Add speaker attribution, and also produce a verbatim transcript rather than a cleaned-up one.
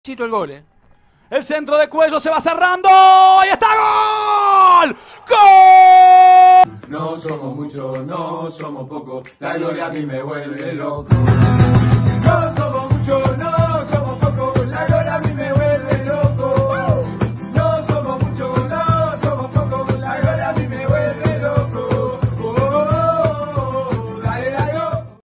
Speaker 1: Chito el gol, eh.
Speaker 2: El centro de Cuello se va cerrando. ¡Y está gol! ¡Gol!
Speaker 3: No somos muchos, no somos pocos. La gloria a mí me vuelve loco. No somos